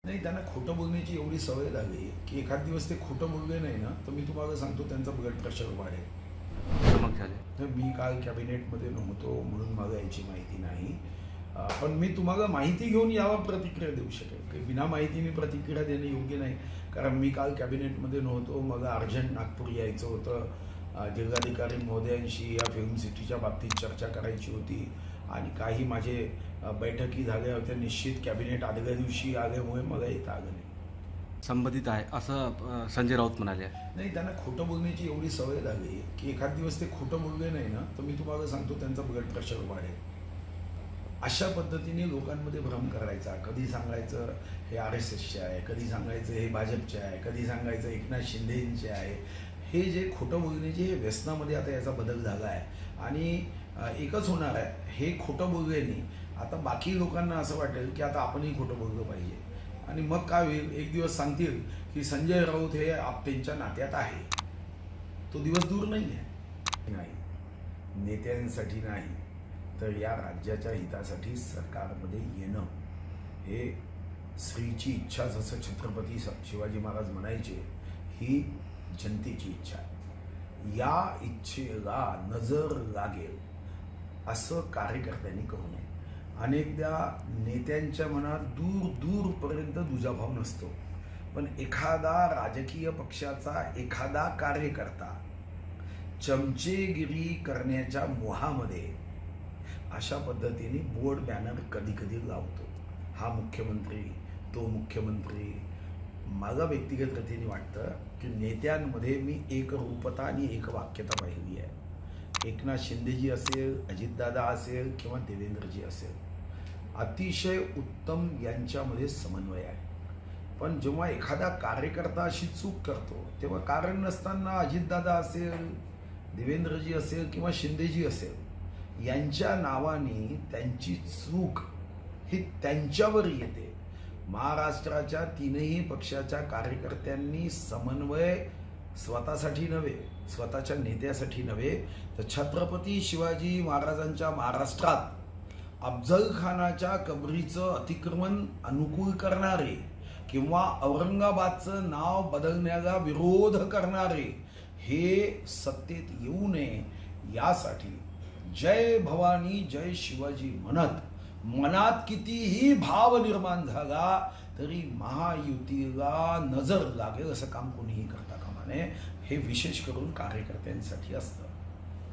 नाही, त्यांना खोटं बोलण्याची एवढी सवय झाली की एखाद दिवस ते खोटं बोलले नाही ना तर मी तुम्हाला सांगतो त्यांचा ब्लड प्रेशर वाढेल. मग झाले. तर मी काल कॅबिनेटमध्ये नव्हतो म्हणून मला याची माहिती नाही. पण मी तुम्हाला माहिती घेऊन यावर प्रतिक्रिया देऊ शकेल की बिना माहितीने प्रतिक्रिया देणं योग्य नाही. कारण मी काल कॅबिनेटमध्ये नव्हतो, मला अर्जंट नागपूर यायचं होतं. जिल्हाधिकारी महोदयांशी या फिल्म सिटीच्या बाबतीत चर्चा करायची होती आणि काही माझे बैठकी झाल्या होत्या. निश्चित कॅबिनेट आदल्या दिवशी आल्यामुळे मला येता आलं नाही. संबंधित आहे असं संजय राऊत म्हणाले. नाही, त्यांना खोटं बोलण्याची एवढी सवय झाली की एखाद दिवस ते खोटं बोलले नाही ना तर मी तुम्हाला सांगतो त्यांचा ब्लड प्रेशर वाढेल. अशा पद्धतीने लोकांमध्ये भ्रम करायचा. कधी सांगायचं हे RSSचे आहे, कधी सांगायचं हे भाजपचे आहे, कधी सांगायचं एकनाथ शिंदेचे आहे. हे जे खोटं बोलण्याचे हे व्यसनामध्ये आता याचा बदल झाला आहे. आणि एकच होणार आहे, हे खोटं बोलल्याने आता बाकी लोकांना असं वाटेल की आता आपणही खोटं बोललं पाहिजे. आणि मग काय होईल, एक दिवस सांगतील की संजय राऊत हे आपटेंच्या नात्यात आहे. तो दिवस दूर नाही आहे. नाही, नेत्यांसाठी नाही तर या राज्याच्या हितासाठी सरकारमध्ये येणं हे स्त्रीची इच्छा, जसं छत्रपती शिवाजी महाराज म्हणायचे, ही जनतेची इच्छा आहे. या इच्छेला नजर लागेल असं कार्यकर्त्यांनी करू नये. अनेकदा नेत्यांच्या मनात दूर दूरपर्यंत दुजाभाव नसतो, पण एखादा राजकीय पक्षाचा एखादा कार्यकर्ता चमचेगिरी करण्याच्या मोहामध्ये अशा पद्धतीने बोर्ड बॅनर कधी कधी लावतो. हा मुख्यमंत्री, तो मुख्यमंत्री. मला व्यक्तिगत रीतीने वाटतं की नेत्यांमध्ये मी एकरूपता आणि एकवाक्यता पाहिली आहे. एकनाथ शिंदेजी असेल, अजितदादा असेल किंवा देवेंद्रजी असेल, अतिशय उत्तम यांच्यामध्ये समन्वय आहे. पण जेव्हा एखादा कार्यकर्ता अशी चूक करतो तेव्हा कारण नसताना अजितदादा असेल, देवेंद्रजी असेल किंवा शिंदेजी असेल, यांच्या नावाने त्यांची चूक ही त्यांच्यावर येते. महाराष्ट्राच्या तीनही पक्षाच्या कार्यकर्त्यांनी समन्वय स्वतःसाठी नव्हे, स्वतःच्या नेत्यासाठी नव्हे, तर छत्रपती शिवाजी महाराजांच्या महाराष्ट्रात अफजल खानाच्या कबरीचं अतिक्रमण अनुकूल करणारे किंवा औरंगाबादचं नाव बदलण्याला विरोध करणारे हे सत्तेत येऊ नये यासाठी जय भवानी जय शिवाजी म्हणत मनात कितीही भाव निर्माण झाला तरी महायुतीला नजर लागेल असं काम कोणीही करता कामा नये. हे विशेष करून कार्यकर्त्यांसाठी असतं.